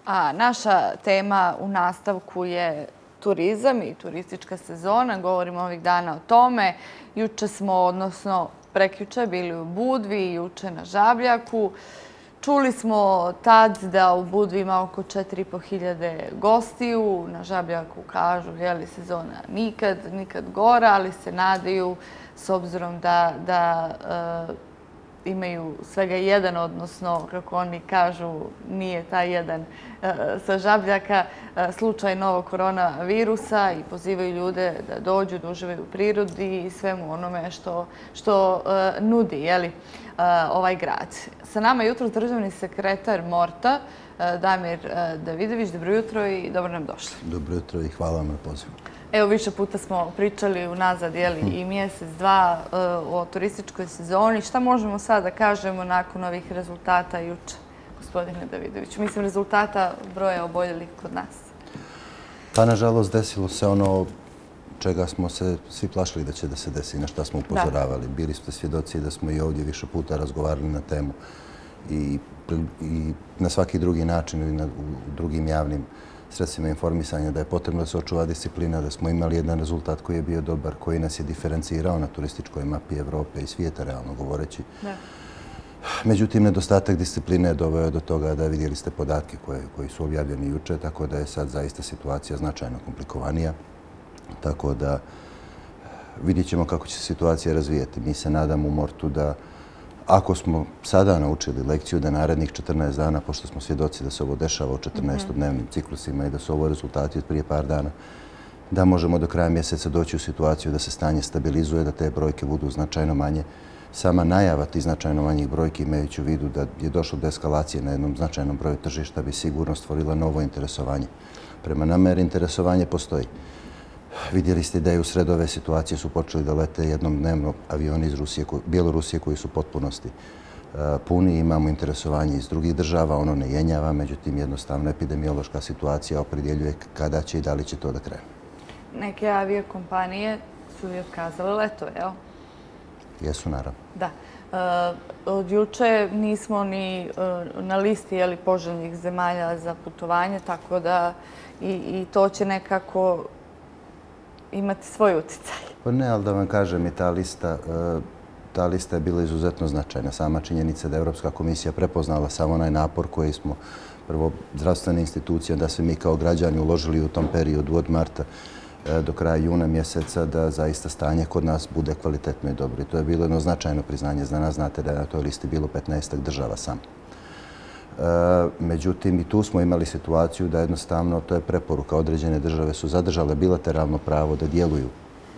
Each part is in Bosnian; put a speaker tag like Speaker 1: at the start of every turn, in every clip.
Speaker 1: A naša tema u nastavku je turizam i turistička sezona. Govorimo ovih dana o tome. Juče smo, odnosno prekjuče, bili u Budvi, juče na Žabljaku. Čuli smo tad da u Budvi ima oko 4.500 gostiju. Na Žabljaku kažu, sezona nikad gora, ali se nadaju s obzirom da imaju svega jedan, odnosno, kako oni kažu, nije taj jedan sa Žabljaka slučaj novog koronavirusa i pozivaju ljude da dođu, da uživaju u prirodi i svemu onome što nudi ovaj grad. Sa nama je jutros državni sekretar MORT-a, Damir Davidović. Dobro jutro i dobro nam došli.
Speaker 2: Dobro jutro i hvala vam na pozivu.
Speaker 1: Evo, više puta smo pričali unazad i mjesec, dva o turističkoj sezoni. Šta možemo sad da kažemo nakon ovih rezultata juče, gospodine Davidoviću? Mislim, rezultata broja oboljelih kod nas.
Speaker 2: Pa, nažalost, desilo se ono čega smo se svi plašili da će da se desi, na šta smo upozoravali. Bili ste svjedoci da smo i ovdje više puta razgovarali na temu i na svaki drugi način ili u drugim javnim sredstvima informisanja da je potrebno da se očuva disciplina, da smo imali jedan rezultat koji je bio dobar, koji nas je diferencirao na turističkoj mapi Evrope i svijeta, realno govoreći. Međutim, nedostatak discipline je doveo do toga da vidjeli ste podatke koji su objavljeni juče, tako da je sad zaista situacija značajno komplikovanija. Tako da vidjet ćemo kako će se situacija razvijeti. Mi se nadamo u MORT-u da ako smo sada naučili lekciju da narednih 14 dana, pošto smo svjedoci da se ovo dešava u 14-dnevnim ciklusima i da su ovo rezultati od prije par dana, da možemo do kraja mjeseca doći u situaciju da se stanje stabilizuje, da te brojke budu značajno manje. Sama najava tih značajno manjih brojki, imajući u vidu da je došlo do eskalacije na jednom značajnom broju tržišta, bi sigurno stvorila novo interesovanje. Prema nama, jer interesovanje postoji. Vidjeli ste da je u sred ove situacije su počeli da lete jednom dnevno avioni iz Bjelorusije koji su u potpunosti puni. Imamo interesovanje iz drugih država, ono ne jenjava, međutim jednostavno epidemiološka situacija opredjeljuje kada će i da li će to da krene.
Speaker 1: Neke aviokompanije su i otkazale letove, jel?
Speaker 2: Jesu, naravno.
Speaker 1: Da. Od juče nismo ni na listi poželjnih zemalja za putovanje, tako da i to će nekako imati svoj uticaj.
Speaker 2: Pa ne, ali da vam kažem, i ta lista je bila izuzetno značajna. Sama činjenica da je Europska komisija prepoznala samo onaj napor koji smo, prvo zdravstvene institucije, da se mi kao građani uložili u tom periodu od marta do kraja juna mjeseca, da zaista stanje kod nas bude kvalitetno i dobro. I to je bilo jedno značajno priznanje za nas. Znate da je na toj listi bilo 15 država samo. Međutim, i tu smo imali situaciju da jednostavno, to je preporuka, određene države su zadržale bilateralno pravo da djeluju,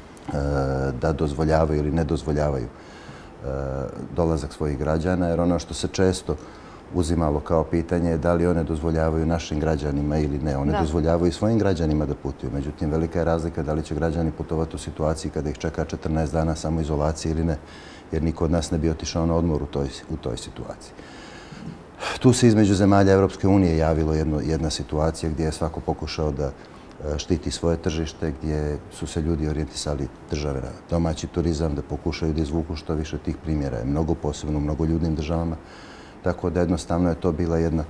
Speaker 2: da dozvoljavaju ili ne dozvoljavaju dolazak svojih građana, jer ono što se često uzimalo kao pitanje je da li one dozvoljavaju našim građanima ili ne. One dozvoljavaju svojim građanima da putuju. Međutim, velika je razlika da li će građani putovati u situaciji kada ih čeka 14 dana samoizolacije ili ne, jer niko od nas ne bi otišao na odmor u toj situaciji. Tu se između zemalja Europske unije javilo jedna situacija gdje je svako pokušao da štiti svoje tržište, gdje su se ljudi orijentisali države na domaći turizam, da pokušaju da izvuku što više tih primjera. Je mnogo, posebno u mnogoljudnim državama. Tako da jednostavno je to bila jedna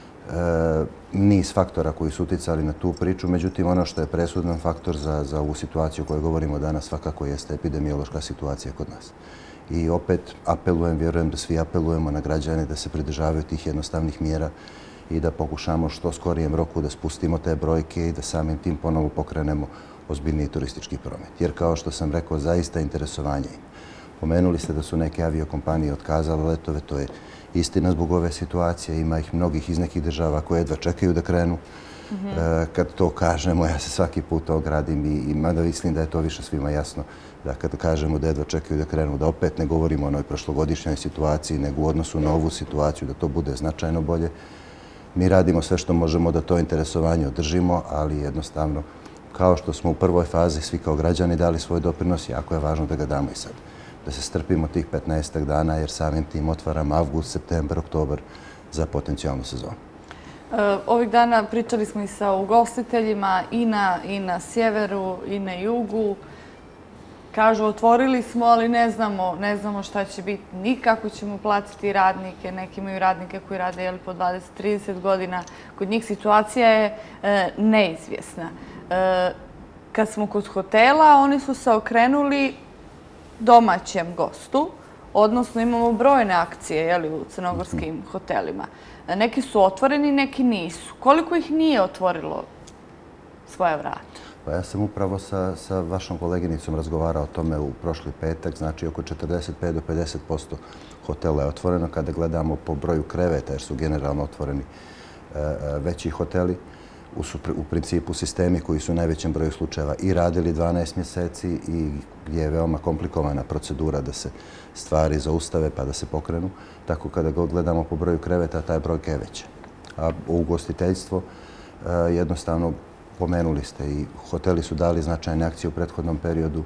Speaker 2: niz faktora koji su uticali na tu priču. Međutim, ono što je presudan faktor za ovu situaciju o kojoj govorimo danas svakako jeste epidemiološka situacija kod nas. I opet apelujem, vjerujem da svi apelujemo na građane da se pridržavaju tih jednostavnih mjera i da pokušamo što skorijem roku da spustimo te brojke i da samim tim ponovo pokrenemo ozbiljniji turistički promet. Jer kao što sam rekao, zaista interesovanje ima. Pomenuli ste da su neke aviokompanije otkazale letove, to je istina zbog ove situacije. Ima ih mnogih iz nekih država koje jedva čekaju da krenu. Kad to kažemo, ja se svaki put ogradim i mada mislim da je to više svima jasno, da kada kažemo da jedva čekaju da krenu, da opet ne govorimo o onoj prošlogodišnjoj situaciji, nego u odnosu na ovu situaciju, da to bude značajno bolje. Mi radimo sve što možemo da to interesovanje održimo, ali jednostavno, kao što smo u prvoj fazi svi kao građani dali svoj doprinos, jako je važno da ga damo i sad. Da se strpimo tih 15 dana, jer samim tim otvaramo avgust, septembar, oktobar za potencijalnu sezonu.
Speaker 1: Ovih dana pričali smo i sa ugostiteljima i na sjeveru i na jugu. kažu otvorili smo, ali ne znamo šta će biti, ni kako ćemo platiti radnike. Neki imaju radnike koji rade po 20-30 godina. Kod njih situacija je neizvjesna. Kad smo kod hotela, oni su se okrenuli domaćem gostu, odnosno imamo brojne akcije u crnogorskim hotelima. Neki su otvoreni, neki nisu. Koliko ih nije otvorilo svoja vrata?
Speaker 2: Pa ja sam upravo sa vašom koleginicom razgovarao o tome u prošli petak. Znači, oko 45 do 50% hotela je otvoreno kada gledamo po broju kreveta, jer su generalno otvoreni veći hoteli. U principu sistemi koji su u najvećem broju slučajeva i radili 12 mjeseci i gdje je veoma komplikovana procedura da se stvari zaustave pa da se pokrenu. Tako kada gledamo po broju kreveta, taj brojka je veća. A u ugostiteljstvo jednostavno pomenuli ste i hoteli su dali značajne akcije u prethodnom periodu.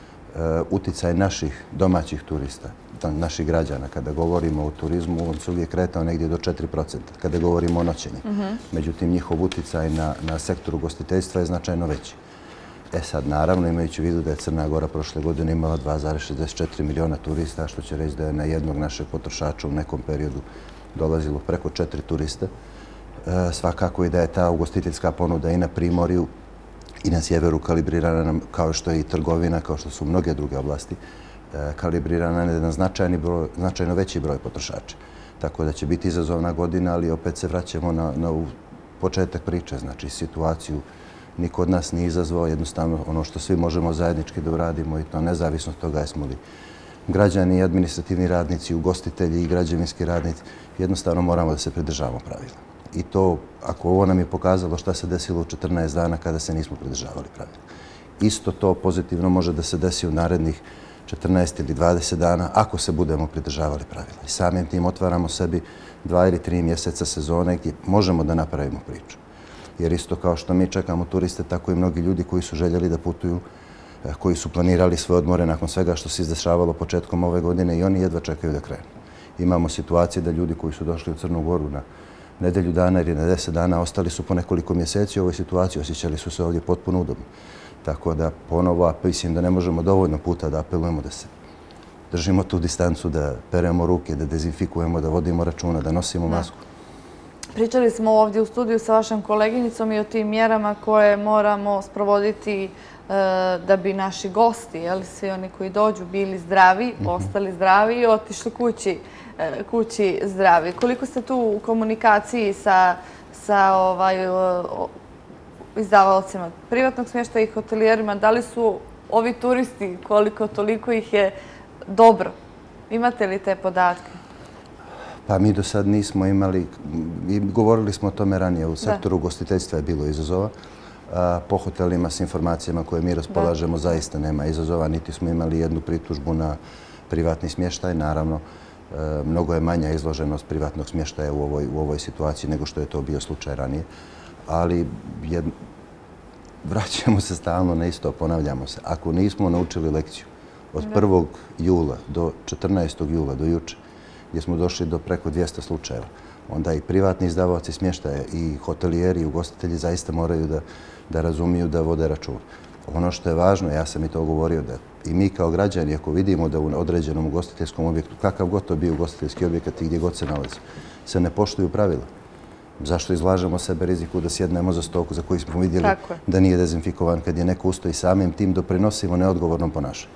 Speaker 2: Uticaj naših domaćih turista, naših građana, kada govorimo o turizmu, on se uvijek kretao negdje do 4%, kada govorimo o noćenju. Međutim, njihov uticaj na sektoru ugostiteljstva je značajno veći. Sad, naravno, imajući u vidu da je Crna Gora prošle godine imala 2,64 miliona turista, što će reći da je na jednog našeg potrošača u nekom periodu dolazilo preko 4 turiste. Svakako i da je ta ugostiteljska ponuda i na primorju i na sjeveru kalibrirana, kao što je i trgovina, kao što su mnoge druge oblasti, kalibrirana na značajno veći broj potrošača. Tako da će biti izazovna godina, ali opet se vraćamo na početak priče. Znači, situaciju niko od nas nije izazvao, jednostavno ono što svi možemo zajednički da uradimo i to nezavisno od toga jesmo li građani, administrativni radnici, ugostitelji i građevinski radnici, jednostavno moramo da se pridržavamo pravila. I to, ako ovo nam je pokazalo šta se desilo u 14 dana kada se nismo pridržavali pravila. Isto to pozitivno može da se desi u narednih 14 ili 20 dana ako se budemo pridržavali pravila. I samim tim otvaramo sebi 2 ili 3 mjeseca sezone gdje možemo da napravimo priču. Jer isto kao što mi čekamo turiste, tako i mnogi ljudi koji su željeli da putuju, koji su planirali svoje odmore nakon svega što se izdešavalo početkom ove godine i oni jedva čekaju da krenu. Imamo situacije da ljudi koji su došli u Crnu Goru na nedelju dana ili na 10 dana ostali su po nekoliko mjeseci u ovoj situaciji, osjećali su se ovdje potpuno udobno. Tako da ponovo mislim da ne možemo dovoljno puta da apelujemo da se držimo tu distancu, da peremo ruke, da dezinfikujemo, da vodimo računa, da nosimo masku.
Speaker 1: Pričali smo ovdje u studiju sa vašom koleginicom i o tim mjerama koje moramo sprovoditi da bi naši gosti, svi oni koji dođu, bili zdravi, ostali zdravi i otišli kući zdravi. Koliko ste tu u komunikaciji sa izdavaocima privatnog smještaja i hotelijerima? Da li su ovi turisti, koliko toliko ih je dobro? Imate li te podatke?
Speaker 2: Pa mi do sad nismo imali, govorili smo o tome ranije, u sektoru ugostiteljstva je bilo izazova. Po hotelima s informacijama koje mi raspolažemo zaista nema izazova, niti smo imali jednu pritužbu na privatni smještaj. Naravno, mnogo je manja izloženost privatnog smještaja u ovoj situaciji nego što je to bio slučaj ranije. Ali vraćamo se stalno na isto, ponavljamo se. Ako nismo naučili lekciju od 1. jula do 14. jula, do juče, gdje smo došli do preko 200 slučajeva, onda i privatni izdavaoci smještaja i hotelijeri i ugostitelji zaista moraju da razumiju, da vode račun. Ono što je važno, ja sam i to govorio, da i mi kao građani, ako vidimo da u određenom ugostiteljskom objektu, kakav god to bio ugostiteljski objekat i gdje god se nalazi, se ne poštuju pravila. Zašto izlažemo sebe riziku da sjednemo za stoku za koji smo vidjeli da nije dezinfikovan kad je neko usto i samim tim doprinosimo neodgovornom ponašanju?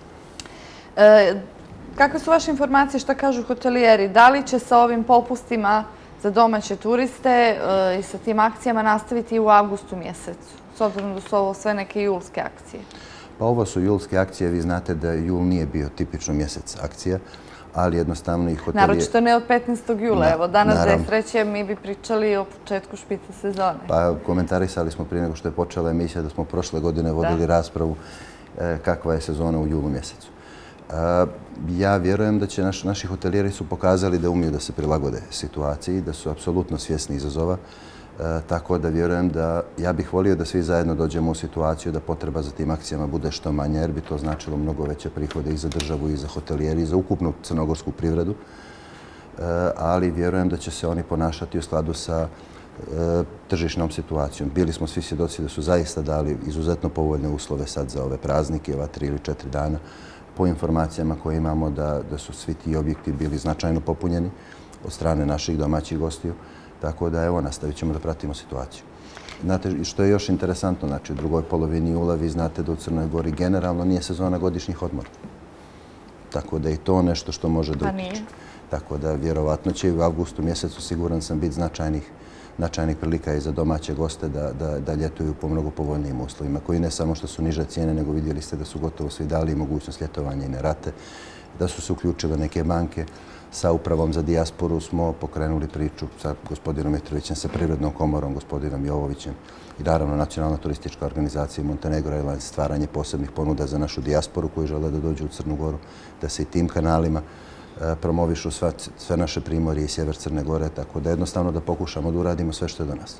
Speaker 1: Kakve su vaše informacije, šta kažu hotelijeri? Da li će sa ovim popustima za domaće turiste i sa tim akcijama nastaviti i u avgustu mjesecu? S obzirom da su ovo sve neke julske akcije.
Speaker 2: Pa ovo su julske akcije. Vi znate da jul nije bio tipično mjesec akcija, ali jednostavno i hotelijeri...
Speaker 1: Naročito ne od 15. jula. Evo, danas da je sreće, mi bi pričali o početku špice sezone.
Speaker 2: Pa komentarisali smo prije nego što je počela emisija da smo prošle godine vodili raspravu kakva je sezona u julu mjesecu. Ja vjerujem da će naši hotelijeri su pokazali da umiju da se prilagode situaciji, da su apsolutno svjesni izazova. Tako da vjerujem da ja bih volio da svi zajedno dođemo u situaciju da potreba za tim akcijama bude što manja, jer bi to značilo mnogo veće prihode i za državu i za hotelijeri i za ukupnu crnogorsku privredu. Ali vjerujem da će se oni ponašati u skladu sa tržišnom situacijom. Bili smo svi svjedoci da su zaista dali izuzetno povoljne uslove sad za ove praznike, ova 3 ili 4 dana. Po informacijama koje imamo da su svi ti objekti bili značajno popunjeni od strane naših domaćih gostiju. Tako da, evo, nastavit ćemo da pratimo situaciju. Znate, što je još interesantno, znači u drugoj polovini jula vi znate da u Crnoj Gori generalno nije sezona godišnjih odmora. Tako da je to nešto što može da utiče. Tako da vjerovatno će u avgustu mjesecu, siguran sam, biti značajnih prilika i za domaće goste da ljetuju po mnogo povoljnijim uslovima, koji ne samo što su niže cijene, nego vidjeli ste da su gotovo svi dali mogućnost ljetovanja i na rate, da su se uključile neke banke. Sa upravom za dijasporu smo pokrenuli priču sa gospodinom Mitrovićem, sa Privrednom komorom, gospodinom Jovovićem i naravno Nacionalna turistička organizacija Montenegro Airlines, stvaranje posebnih ponuda za našu dijasporu koji žele da dođu u Crnu Goru, da se i tim kanalima promovišu sve naše primorje i sjever Crne Gore, tako da jednostavno da pokušamo da uradimo sve što je do nas.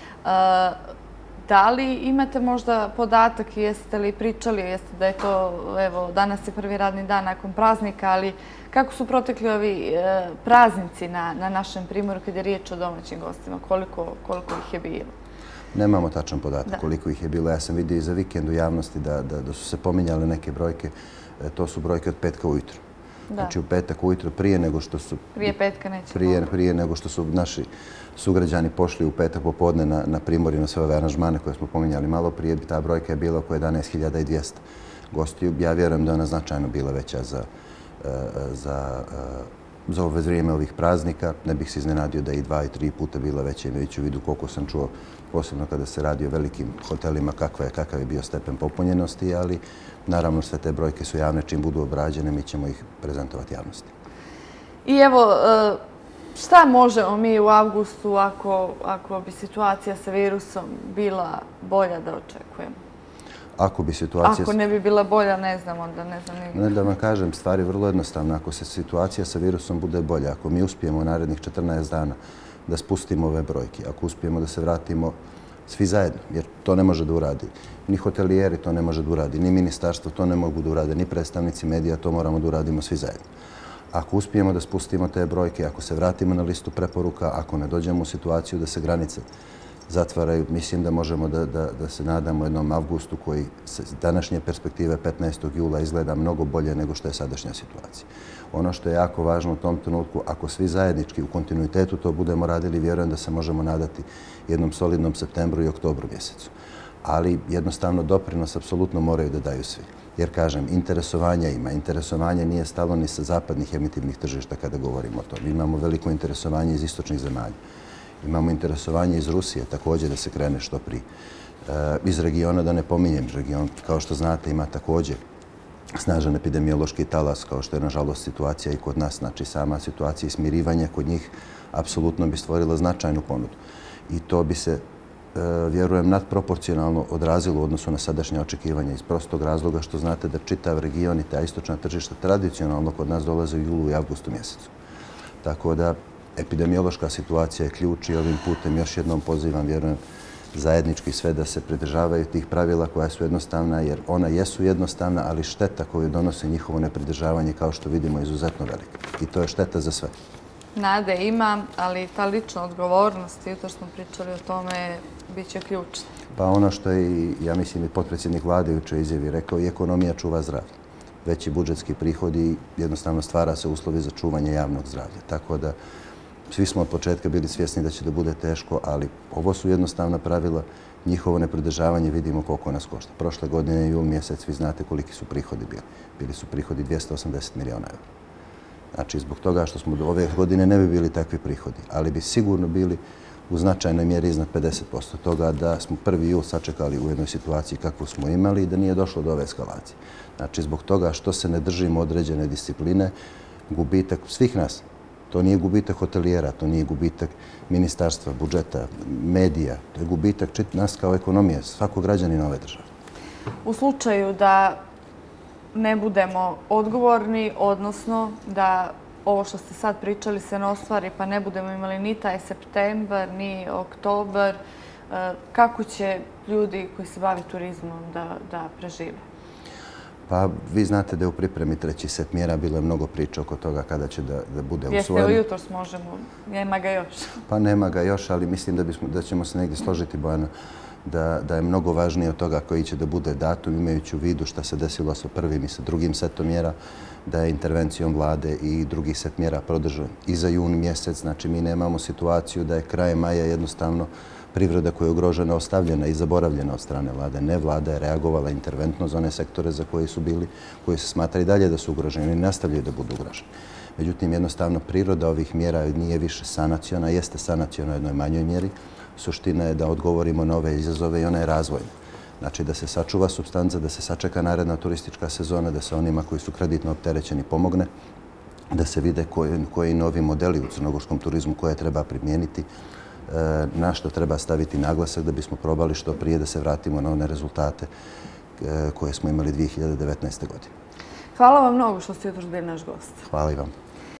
Speaker 1: Da li imate možda podatak, jeste li pričali, jeste da je to, evo, danas je prvi radni dan nakon praznika, ali kako su protekli ovi praznici na našem primorju kad je riječ o domaćim gostima? Koliko ih je bilo?
Speaker 2: Nemamo tačan podatak koliko ih je bilo. Ja sam vidio i za vikend u javnosti da su se pominjale neke brojke. To su brojke od petka ujutro. Znači u petak ujutro prije nego što su...
Speaker 1: Prije petka neće.
Speaker 2: Prije nego što su naši sugrađani pošli u petak popodne na primorje, na sve ove aranžmane koje smo pominjali malo prije, ta brojka je bila oko 11.200 gostiju. Ja vjerujem da je ona značajno bila veća za ove vrijeme ovih praznika. Ne bih se iznenadio da je i 2 i 3 puta bila veća, imajući u vidu koliko sam čuo, posebno kada se radi o velikim hotelima, kakav je bio stepen popunjenosti, ali naravno sve te brojke su javne, čim budu obrađene mi ćemo ih prezentovati javnosti.
Speaker 1: I evo, šta možemo mi u avgustu ako bi situacija sa virusom bila bolja da očekujemo? Ako ne bi bila bolja, ne znam, onda ne znam ni...
Speaker 2: Ne da vam kažem, stvar je vrlo jednostavna. Ako se situacija sa virusom bude bolja, ako mi uspijemo u narednih 14 dana da spustimo ove brojke, ako uspijemo da se vratimo svi zajedno, jer to ne može da uradi. Ni hotelijeri to ne može da uradi, ni ministarstvo to ne mogu da urade, ni predstavnici medija, to moramo da uradimo svi zajedno. Ako uspijemo da spustimo te brojke, ako se vratimo na listu preporuka, ako ne dođemo u situaciju da se granice zatvaraju, mislim da možemo da se nadamo jednom avgustu koji s današnje perspektive 15. jula izgleda mnogo bolje nego što je sadašnja situacija. Ono što je jako važno u tom trenutku, ako svi zajednički u kontinuitetu to budemo radili, vjerujem da se možemo nadati jednom solidnom septembru i oktobru mjesecu. Ali jednostavno doprinos apsolutno moraju da daju svi. Jer, kažem, interesovanja ima. Interesovanje nije stalo ni sa zapadnih emitivnih tržišta kada govorimo o tom. Imamo veliko interesovanje iz istočnih zemalja. Imamo interesovanje iz Rusije, također da se krene što prije. Iz regiona, da ne pominjem, region, kao što znate, ima također snažan epidemiološki talas, kao što je, nažalost, situacija i kod nas. Znači, sama situacija i smirivanje kod njih apsolutno bi stvorila značajnu ponudu. I to bi se, vjerujem, nadproporcionalno odrazilo u odnosu na sadašnje očekivanja iz prostog razloga što znate da čitav region i ta istočna tržišta tradicionalno kod nas dolaze u julu i avgustu mjesecu. Tako da, epidemiološka situacija je ključ i ovim putem još jednom pozivam, vjerujem, zajednički sve da se pridržavaju tih pravila koja su jednostavna, jer ona jesu jednostavna, ali šteta koju donosi njihovo nepridržavanje, kao što vidimo, je izuzetno velika. I to je šteta za sve.
Speaker 1: Nade ima, ali ta lična odgovornost, jutro smo pričali o tome, bit će ključna.
Speaker 2: Pa ono što je, ja mislim, i potpredsjednik vlade jučer izjavi rekao, i ekonomija čuva zdravlje. Veći budžetski prihodi, jednostavno stvara se uslovi za čuvanje javnog zdravlja. Tako da svi smo od početka bili svjesni da će da bude teško, ali ovo su jednostavna pravila. Njihovo nepridržavanje vidimo koliko nas košta. Prošle godine, jul mjesec, vi znate koliki su prihodi bili. Bili su prihodi 280 miliona eura. Znači, zbog toga što smo do ove godine ne bi bili takvi prihodi, ali bi sigurno bili u značajnoj mjeri iznad 50% toga da smo 1. jul sačekali u jednoj situaciji kakvu smo imali i da nije došlo do ove eskalacije. Znači, zbog toga što se ne držimo određene discipline, gubitak svih nas, to nije gubitak hotelijera, to nije gubitak ministarstva, budžeta, medija, to je gubitak nas kao ekonomije, svakog građanina ove države.
Speaker 1: U slučaju da ne budemo odgovorni, odnosno da ovo što ste sad pričali se ne ostvari, pa ne budemo imali ni taj septembar, ni oktobar, kako će ljudi koji se bave turizmom da prežive?
Speaker 2: Pa vi znate da je u pripremi treći set mjera, bilo je mnogo priča oko toga kada će da bude usvojen.
Speaker 1: Jeste li jutros možemo? Nema ga još.
Speaker 2: Pa nema ga još, ali mislim da ćemo se negdje složiti, Bojana, da je mnogo važnije od toga koji će da bude datum, imajući u vidu šta se desilo sa prvim i sa drugim setom mjera, da je intervencijom vlade i drugi set mjera produžen i za jun mjesec. Znači, mi nemamo situaciju da je krajem maja jednostavno privreda koja je ugrožena, ostavljena i zaboravljena od strane vlade. Ne, vlada je reagovala interventno za one sektore za koji se smatra i dalje da su ugroženi i nastavljaju da budu ugroženi. Međutim, jednostavno, priroda ovih mjera nije više sanaciona, jeste sanaciona u jednoj manjoj mjeri. Suština je da odgovorimo na ove izazove i ona je razvojna. Znači, da se sačuva supstanca, da se sačeka naredna turistička sezona, da se onima koji su kreditno opterećeni pomogne, da se vide koji novi modeli u crnogorskom turizmu koje treba primijeniti, na što treba staviti naglasak da bismo probali što prije da se vratimo na one rezultate koje smo imali 2019. godine.
Speaker 1: Hvala vam mnogo što ste jutros bili naš gost.
Speaker 2: Hvala i vam.